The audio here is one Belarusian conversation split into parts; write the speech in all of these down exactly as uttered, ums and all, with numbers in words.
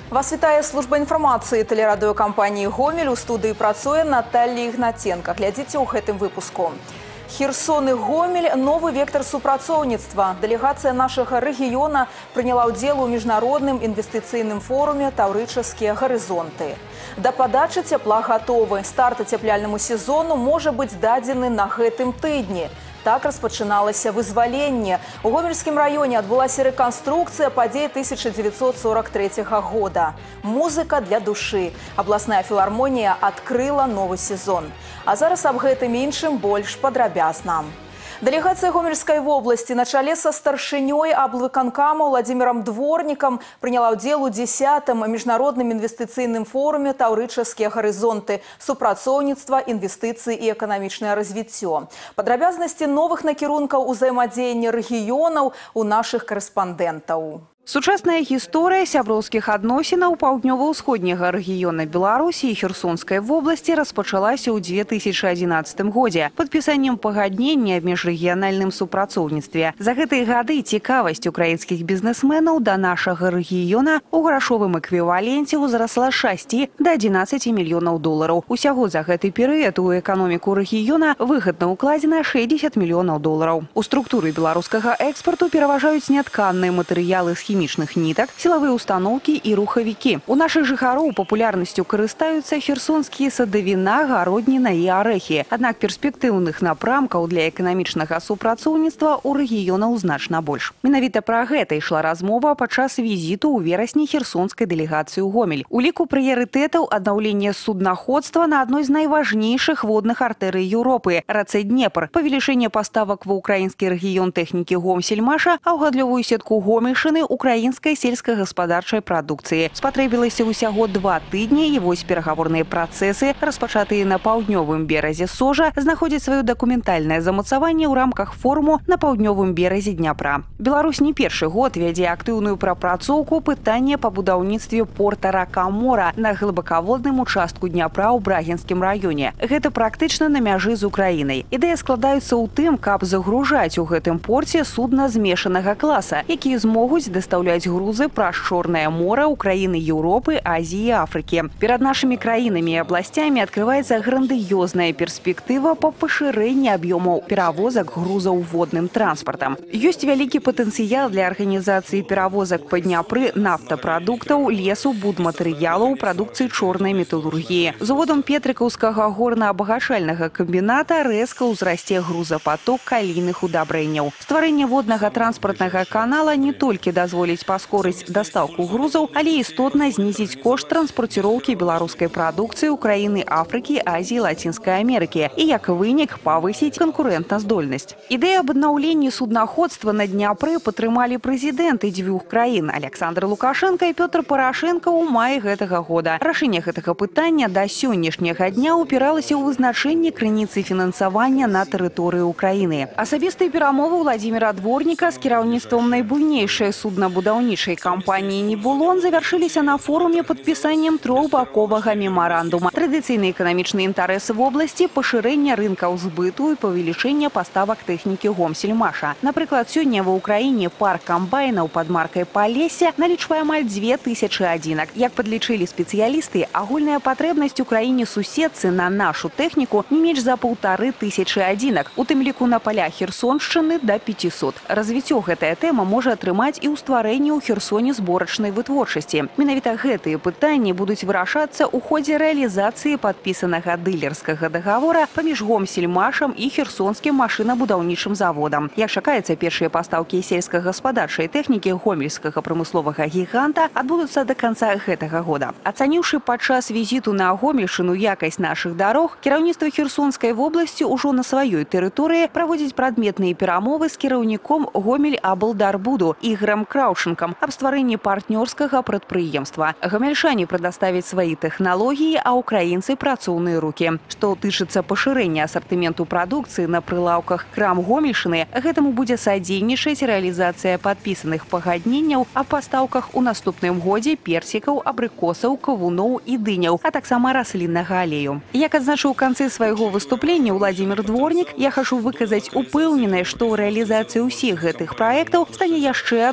Вас вітае служба інфармацыі тэлерадыёкампаніі «Гомель». У студыі працуе Наталья Ігнатенко. Глядзіце ў гэтым выпуску. Херсон и Гомель – новый вектор супрацоўніцтва. Делегация нашего региона приняла удел у международном инвестиционном форуме «Таврыческие горизонты». До подачи тепла готовы. Старт ацяпляльнаму сезону может быть дадзены на гэтым тыдні. Так распачыналася вызваленне. У Гомельскім раёне адбылася рэканструкцыя падзей тысяча девятьсот сорок третьего года. Музыка для души. Абласная філармонія адкрыла новый сезон. А зараз аб гэтым іншым больш падрабязна. Делегация Гомельской области на чале со старшиней облвыканкама Владимиром Дворником приняла удел у десятом международном инвестиционном форуме «Таврыческие горизонты. Супрацоўніцтва, инвестиции и экономичное развитие». Подробязности новых накірункаў узаемадзеяння рэгіёнаў у наших корреспондентов. Сучасная гісторыя сяброўскіх адносінаў паўднёва-ўсходняга рэгіёна Беларусі і Херсонскай вобласці распачалася ў две тысячи одиннадцатым годзе падпісаннем пагаднення аб міжрэгіянальным супрацоўніцтве. За гэтыя гады цікавасць украінскіх бізнесменаў да нашага рэгіёна ў грашовым эквіваленце ўзрасла з шасці да адзінаццаці мільёнаў долараў. Усяго за гэты перыяд у эканоміку рэгіёна выгадна ўкладзена шэсцьдзесят мільёнаў долараў. У структуры беларускага экспарту пераважаюць нятканныя матэрыялы з хімічных нітак, сілавыя установкі і рухавікі. У нашых жыхароў папулярнасцю карыстаюцца херсонскія садавіна, гародніна і арэхі. Аднак перспектыўных напрамкаў для эканамічнага супрацоўніцтва ў рэгіёнаў значна больш. Менавіта пра гэта ішла размова падчас візіту ў верасні херсонскай дэлегацыі ў Гомель. У ліку прыярытэтаў аднаўлення суднаходства на адной з найважнейшых водных артэрый Еўропы – рацэ Днепр, павелічэнне паставак ва ўкраінскі рэгіён тэхнікі Гомсельмаша, а ў гандлёвую сетку Гомельшчыны – украінскай сельскагаспадарчай прадукцыі. Спатрэбілася ўсяго два тыдні, і вось перагаворныя працэсы, распачатыя на паўднёвым беразе Сожа, знаходзяць сваё дакументальнае замацаванне ў рамках форуму на паўднёвым беразе Дняпра. Беларусь не першы год вядзе актыўную прапрацоўку пытання па будаўніцтве порта Рака-Мора на глыбакаводным участку Дняпра ў Брагінскім раёне. Гэта практычна на мяжы з Украінай. Ідэя складаецца ў тым, каб загружаць у гэтым порце судна змешанага класа, якія змогуць даставаць грузы праз Чорнае мора, Украіны, Еўропы, Азіі і Афрыкі. Перад нашымі краінамі і абласцямі адкрываецца грандыёзная перспектыва па пашырэнні аб'ёмаў перавозак грузаў водным транспартам. Ёсць вялікі патэнцыял для арганізацыі перавозак па Дняпры нафтапрадуктаў, лесу, будматэрыялаў, прадукцыі чорнай металургіі. З уводам Петрыкаўскага горна-абагачальнага камбіната рэзка ўзрасце грузапаток калійных удабрэнняў. Стварэнне воднага транспартнага канала не толькі дазволіць паскорыць дастаўку грузаў, але істотна знізіць кошт транспарціроўкі беларускай прадукцыі Украіны, Афрыкі, Азіі, Лацінскай Амерыкі і, як вынік, павысіць канкурэнтаздольнасць. Ідэя аб аднаўленні суднаходства на Дняпры падтрымалі прэзідэнты дзвюх краін Александр Лукашенко і Пётр Парашенко ў маі гэтага года. Рашэнне гэтага пытання да сённяшняга дня ўпіралася ў вызначэнне крыніцы фінансавання на тэрыторыі Украіны. Асабістыя перамовы Владимира Дворника з кіраўніцтвам найбуйнейшай суднабудаўнічай кампаніі «Небулон» завяршыліся на форуме падпісаннем трохбаковага мемарандума. Традыцыйныя эканамічныя інтарэсы в обласці, пашырэння рынкаў збыту і павелічэння паставак тэхнікі Гомсельмаша. Напрыклад, сёння ва ўкраіне парк камбайнаў пад маркай «Палессе» налічвае амаль дзве тысячы адзінак. Як падлічылі спецыялісты, агульная патрэбнасць у краіне-суседцы на нашу тэхніку не менш за паўтары тысячы адзінак, у тым ліку на палях Херсоншчыны да пяцісот. Развіццё гэтая тэма можа атрымаць і ў стварэнні ў Херсоне зборачнай вытворчасці. Менавіта гэтыя пытанні будуць вырашацца ў ходзе рэалізацыі падпісанага дылерскага дагавора паміж Гомсельмашам і Херсонскім машынабудаўнічым заводам. Як чакаецца, першыя пастаўкі сельскагаспадарчай тэхнікі гомельскага прамысловага гіганта адбудуцца да канца гэтага года. Ацаніўшы падчас візіту на Гомельшчыну якасць нашых дарог, кіраўніцтва Херсонскай вобласці ўжо на сваёй тэрыторыі праводзіць прадметныя перамовы з кіраўніком Гомель-Аблдарбуду Ігорам Краушенкам аб стварэнні партнёрскага прадпрыемства. Гамельшане прадоставяць свае тэхналогіі, а украінцы працоўныя рукі. Што тычыцца пашырэння асартыменту прадукцыі на прылаўках крам Гомельшчыны, гэтаму будзе садзейнічаць рэалізацыя падпісаных пагадненняў аб пастаўках у наступным годзе персікаў, абрыкосаў, кавуноў і дыняў, а таксама расліннага алею. Як адзначыў у канцы свайго выступлення Владимир Дворник, я хачу выказаць упэўненасць, што рэалізацыя ўсіх гэтых праектаў стане яшчэ адной цаглінай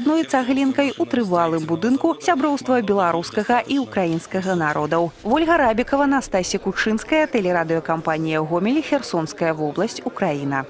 цаглінкай у трывалым будынку сяброўства беларускага і украінскага народаў. Вольга Рабікова, Настасія Кучынская, тэлерадыёкампанія «Гомель», Херсонская вобласць, Украіна.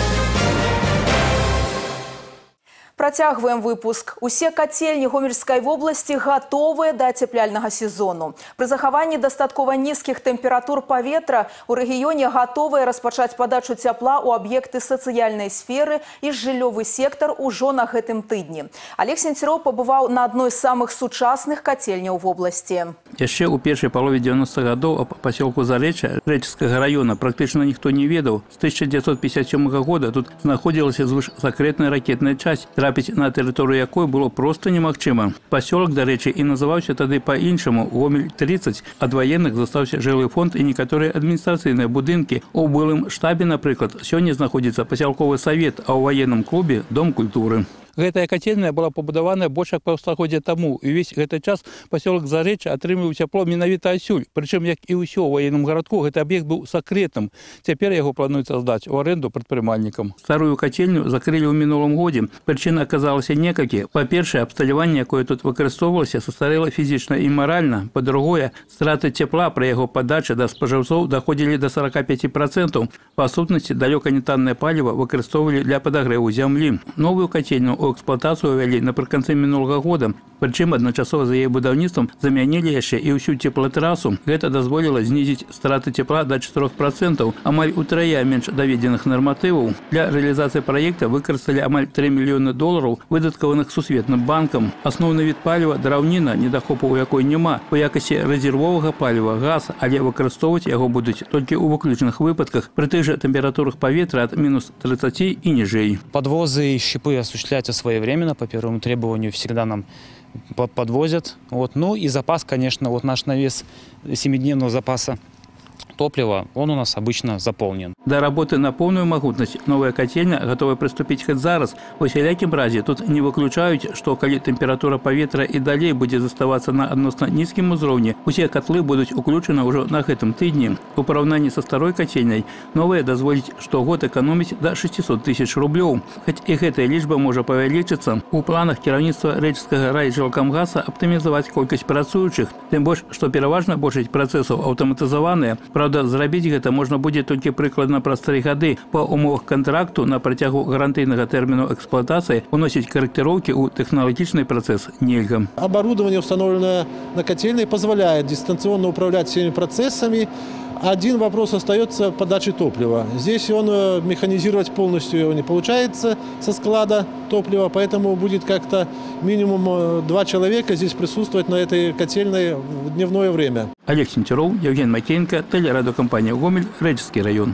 Працягваем выпуск. Усе кацельні Гомельскай вобласці гатовыя да цепляльнага сезону. Пры захаванні дастаткова нізкіх тэмператур паветра у рэгіёне гатовыя распачаць падачу цяпла ў аб'екты сацыяльнай сферы і жыллёвы сектар ужо на гэтым тыдні. Олег Сенцеров пабываў на адной з самых сучасных кацельняў вобласці. Яшчэ ў першай палове дзевяностых гадоў аб пасёлку Зарэчча Рэчыцкага раёна практычна ніхто не ведаў. З тысяча дзевяцьсот пятьдесят сёмага года тут знаходзілася звыш сакрэтная ракетная часць, трапіць на тэрыторыю якой было проста немагчыма. Пасёлак, дарэчы, і называўся тады па-іншаму Гомель тридцать. Ад ваенных застаўся жылы фонд і некаторыя адміністрацыйныя будынкі. У былым штабе, напрыклад, сёння знаходзіцца пасялковы савет, а ў ваенным клубе дом культуры. Гэтая кацельная была пабудавана больш як паўстагоддзя таму. І ўвесь гэты час пасёлак Зарэчча атрымліваў цяпло менавіта адсюль. Прычым, як і ўсё ў ваенным гарадку, гэты аб'ект быў сакрэтным. Цяпер яго плануецца здаць у арэнду прадпрымальнікам. Старую кацельню закрылі ў мінулым годзе. Прычын аказалася некалькі. Па-першае, абсталяванне, якое тут выкарыстоўвалася, састарэла фізічна і маральна. Па-другое, страты цяпла пры яго падачы да спажыўцоў даходзілі да сорока пяти процентаў. Па сутнасці, далёка не таннае паліва выкарыстоўвалі для падагрэву зямлі. Новую кацельню ў эксплуатацыю вялі напрыканцы мінулага года. Прычым адначасова за яе будаўніцтвам замянілі яшчэ і ўсю цеплатрасу. Гэта дазволіла знізіць страты цепла да чатырох процентаў, амаль утрая менш даведзеных нарматываў. Для рэалізацыі праекта выкарысталі амаль тры мільёны долараў, выдаткаваных сусветным банкам. Асноўны від паліва драўніна, недахопу у якой няма. У якасці рэзервовага паліва газ, але выкарыстоўваць яго будуць толькі ў выключных выпадках пры тых жа тэмпературах паветра ад мінус тридцати і ніжэй. Подвозы и щипы осуществляются своевременно, по первому требованию всегда нам подвозят. Вот. Ну и запас, конечно, вот наш навес семидневного запаса топлива, он у нас обычно заполнен. До работы на полную магутнасць новая кацельня готова приступить хоть зараз. У всякім разе тут не выключаюць, што калі тэмпература паветра і далей будзе заставацца на адносна нізкім узроўні, усе котлы будуць уключаны ўжо на гэтым тыдні. У параўнанні са старой кацельняй новая дазволіць штогод эканоміць да шестисот тысяч рублёў. Хоць і гэтая лічба можа павялічыцца. У планах кіраўніцтва Рэчыцкага райжылкамгаса аптымізаваць колькасць працуючых, тым больш, што пераважна большасць працэсаў аўтаматызаваныя. Правда, зрабіць гэта можна будзе толькі прыкладна праз тры гады. Па умовах контракту на працягу гарантыйнага тэрміну эксплуатацыі уносіць корректировки ў тэхналагічны працэс нельга. Оборудование, установленное на котельной, позволяет дистанционно управлять всеми процессами. Один вопрос остается подачи топлива. Здесь он механизировать полностью его не получается со склада топлива, поэтому будет как-то минимум два человека здесь присутствовать на этой котельной в дневное время. Олег Сенцеров, Евген Макеенко, телерадиокомпания «Гомель», Рэчыцкі район.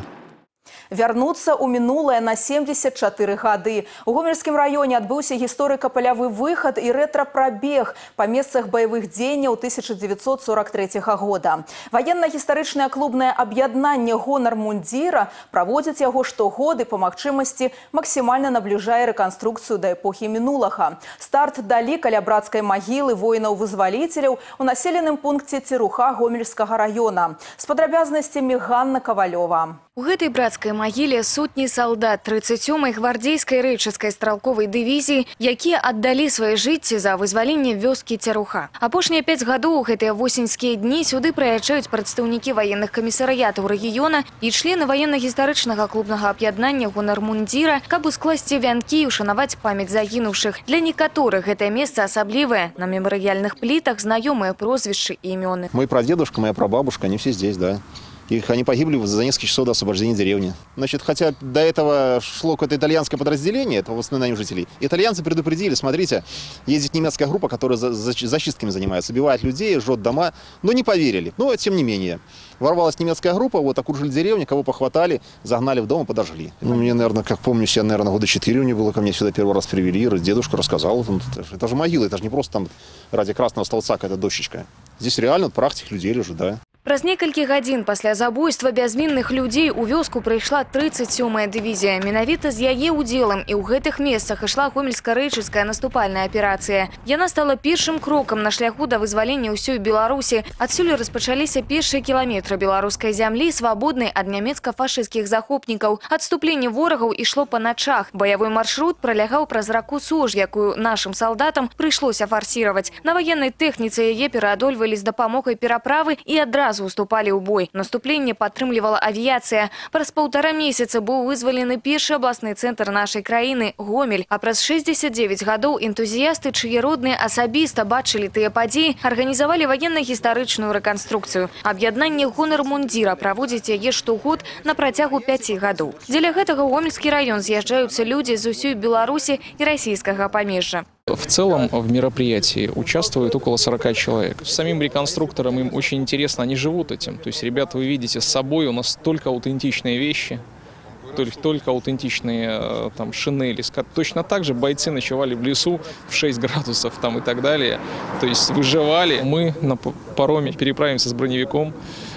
Вярнуцца ў мінулае на семьдесят четыре гады. У Гомельскім раёне адбыўся гісторыка-палявы выхад і рэтра-прабег па месцах баявых дзеянняў тысяча девятьсот сорок третьего года. Ваенна-гістарычнае клубнае аб'яднанне «Гонар мундзіра» праводзіць яго штогод і па магчымасці максімальна набліжае рэканструкцыю да эпохі мінулага. Старт далі каля брацкай магілы воінаў-вызваліцеляў у населеным пункце Церуха Гомельскага раёна. З падрабязнасцямі Ганна Кавалёва. У гэтай брацкай магіле сотні салдат тридцать сёмай гвардзейскай рэчыцкай стралковай дывізіі, якія аддалі свае жыцці за вызваленне вёскі Церуха. Апошнія пяць гадоў гэтыя восеньскія дні сюды прыязджаюць прадстаўнікі ваенных камісарыятаў рэгіёна і члены ваенна-гістарычнага клубнага аб'яднання «Гонар мундзіра», каб ускласці вянкі і ушанаваць памяць загінуўшых. Для некаторых гэтае месца асаблівае. На мемарыяльных плітах знаёмыя прозвішчы і імёны. Мой прадедушка, моя прабабушка, они все здесь, да. Их, они погибли за несколько часов до освобождения деревни. Значит, хотя до этого шло какое-то итальянское подразделение, это восстановление жителей, итальянцы предупредили, смотрите, ездит немецкая группа, которая за, за, зачистками занимается, убивает людей, жжет дома, но не поверили. Но тем не менее, ворвалась немецкая группа, вот окружили деревню, кого похватали, загнали в дом и подожгли. Ну, мне, наверное, как помню, я, наверное, года четыре у меня было, ко мне сюда первый раз привели, дедушка рассказал, это же могила, это же не просто там ради красного столбца какая-то дощечка. Здесь реально прах этих людей лежит, да. Праз некалькі гадзін пасля забойства бязмінных людзей у вёску прыйшла тридцать сёмая дывізія. Менавіта з яе удзелам і ў гэтых месцах ішла гомельска-рэчыцкая наступальная аперацыя. Яна стала першым крокам на шляху да вызвалення ўсёй Беларусі. Адсюль распачаліся першыя кіламетры беларускай зямлі, свабоднай ад нямецка-фашысцкіх захопнікаў. Адступленне ворагаў ішло па начах. Баявой маршрут пролягаў праз раку Сож, якую нашым салдатам прыйшлося фарсіраваць. На ваеннай тэхніцы яе пераадольвалі з дапамогай пераправы і адразу уступали ў бой. Наступленне падтрымлівала авіяцыя. Праз паўтара месяца быў вызвалены першы абласны цэнтр нашай краіны – Гомель. А праз шэсцьдзесят дзевяць гадоў энтузіясты, чые родныя асабіста бачылі тыя падзеі, арганізавалі ваенна-гістарычную рэканструкцыю. Аб'яднанне «Гонар мундзіра» праводзіць яе штогод на працягу пяці гадоў. Дзеля гэтага ў Гомельскі раён з'язджаюцца людзі з усёй Беларусі і расійскага памежжа. В целом в мероприятии участвует около сорока человек. Самим реконструкторам им очень интересно, они живут этим. То есть, ребята, вы видите с собой, у нас только аутентичные вещи, только, только аутентичные там, шинели. Точно так же бойцы ночевали в лесу в шесть градусов там, и так далее. То есть выживали. Мы на пароме переправимся с броневиком.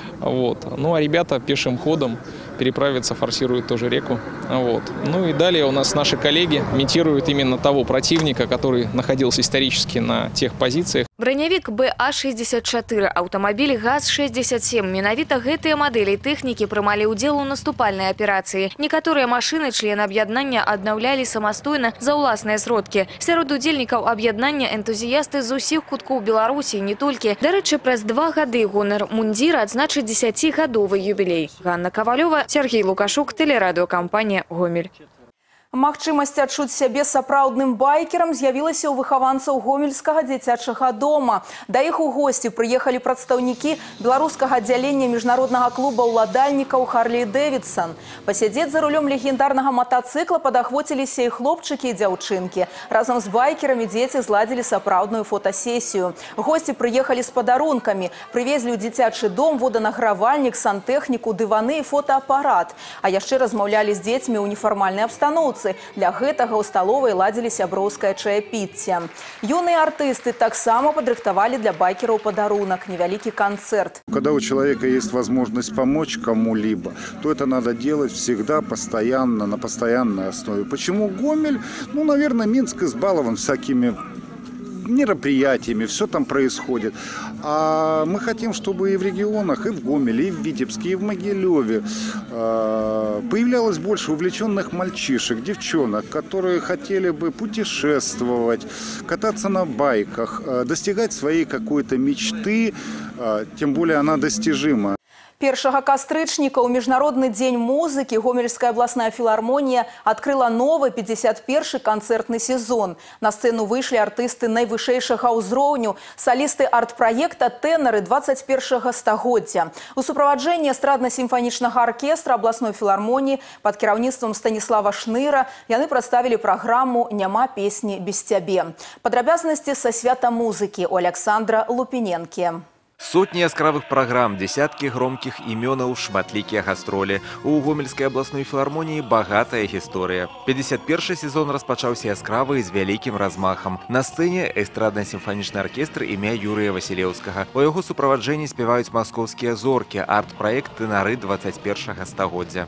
Вот. Ну а ребята пешим ходом переправиться, форсируют тоже реку. Вот. Ну и далее у нас наши коллеги имитируют именно того противника, который находился исторически на тех позициях. Броневик Б А шестьдесят четыре, аўтамабіль ГАЗ шестьдесят семь. Менавіта гэтыя мадэлі тэхнікі прымалі ўдзел у наступальнай аперацыі. Некаторыя машыны члены аб'яднання аднаўлялі самастойна за ўласныя сродкі. Сярод удзельнікаў аб'яднання энтузіясты з усіх куткоў Беларусі, не толькі. Дарэчы, праз два гады «Гонар мундзіра» адзначыць дзесяцігадовы юбілей. Ганна Кавалёва, Сергей Лукашук, тэлерадыёкампанія «Гомель». Магчымасць адчуць сябе сапраўдным байкерам з'явілася ў выхаванцаў гомельскага дзіцячага дома. Да іх у госці прыехалі прадстаўнікі беларускага аддзялення міжнароднага клуба ўладальнікаў Харлей Дэвідсон. Пасядзець за рулём легендарнага матацыкла падахвоціліся і хлопчыкі, і дзяўчынкі. Разам з байкерамі дзеці зладзілі сапраўдную фотасесію. Госці прыехалі з падарункамі, прывезлі ў дзіцячы дом воданагравальнік, сантэхніку, дываны і фотоапарат. А яшчэ размаўлялі з дзецьмі ў нефармальнай абстаноўцы. Для гэтага ў сталовай ладзілі сяброўскае чаепіцце. Юныя артысты таксама падрыхтавалі для байкераў падарунак – невялікі канцэрт. Когда у человека есть возможность помочь кому-либо, то это надо делать всегда, постоянно, на постоянной основе. Почему Гомель? Ну, наверное, Минск избалован всякими мероприятиями, все там происходит. А мы хотим, чтобы и в регионах, и в Гомеле, и в Витебске, и в Могилеве э, появлялось больше увлеченных мальчишек, девчонок, которые хотели бы путешествовать, кататься на байках, э, достигать своей какой-то мечты, э, тем более она достижима. Першага кастрычніка ў міжнародны дзень музыкі Гомельская абласная філармонія адкрыла новы пятьдесят першы канцэртны сезон. На сцэну выйшлі артысты найвышэйшага ўзроўню, салісты арт-праекта «Тэнары двадцать першага стагоддзя». У суправаджэнні эстрадна-сімфанічнага аркестра абласной філармоніі пад кіраўніцтвам Станіслава Шныра яны прадставілі праграму «Няма песні без цябе». Падрабязнасці са свята музыкі у Александра Лупіненкі. Сотни яскравых программ, десятки громких именов, шматликие гастроли. У Гомельской областной филармонии богатая история. пятьдесят первый сезон распачаўся яскрава и с великим размахом. На сцене эстрадно-симфоничный оркестр имя Юрия Василевского. У его супроводжении спевают московские зорки, арт-проект «Тэнары двадцать першага стагоддзя».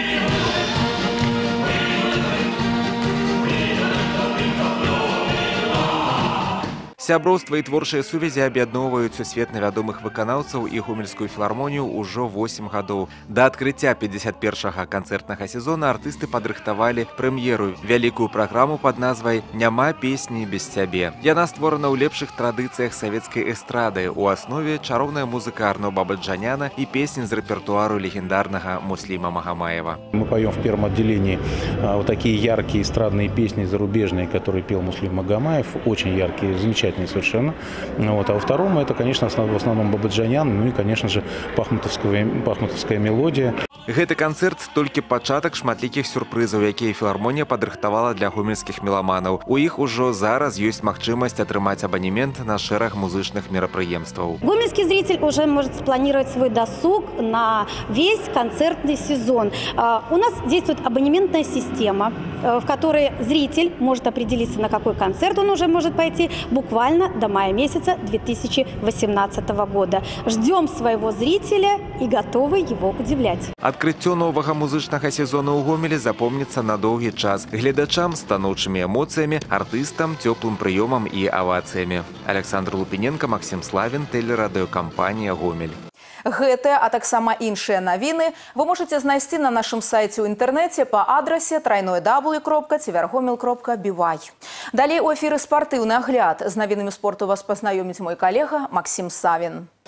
Сяброўства і творчыя сувязі аб'ядноўваюць сусветна вядомых выканаўцаў і гомельскую філармонію ўжо восемь гадоў. Да адкрыцця пятьдесят першага канцэртнага сезона артысты падрыхтавалі прэм'еру, вялікую праграму пад назвай «Няма песні без цябе». Яна створана ў лепшых традыцыях савецкай эстрады. У аснове чароўная музыка Арно Бабаджаняна и песни из репертуару легендарного Муслима Магомаева. Мы поем в первом отделении а, вот такие яркие эстрадные песни зарубежные, которые пел Муслим Магомаев, очень яркие, замечательные совершенно. Вот. А во втором это, конечно, в основном Бабаджанян, ну и, конечно же, пахмутовская, пахмутовская мелодия. Гэты канцэрт толькі пачатак шматлікіх сюрпрызаў, якія філармонія падрыхтавала для гомельскіх меламанаў. У іх ужо зараз ёсць магчымасць атрымаць абанемент на шэраг музычных мерапрыемстваў. Гомельский зритель уже может спланировать свой досуг на весь концертный сезон. У нас действует абонементная система, в которой зритель может определиться, на какой концерт он уже может пойти буквально до мая месяца две тысячи восемнадцатого года. Ждем своего зрителя и готовы его удивлять. Адкрыццё новага музычнага сезона ў Гомелі запомніцца на доўгі час. Гледачам станоўчымі эмоцыямі, артыстам, цёплым прыёмам і авацыямі. Александр Лупіненко, Максим Славін, тэлерадыёкампанія «Гомель». Гэтыя, а таксама іншыя навіны вы можете знайсці на нашым сайце ў інтэрнэце па адрасе трайное дабл ю кропка цівергомель кропка би вай. Далей у эфіры спартыўны агляд. З навінамі спорту вас пазнаёміць мой калега Максим Савін.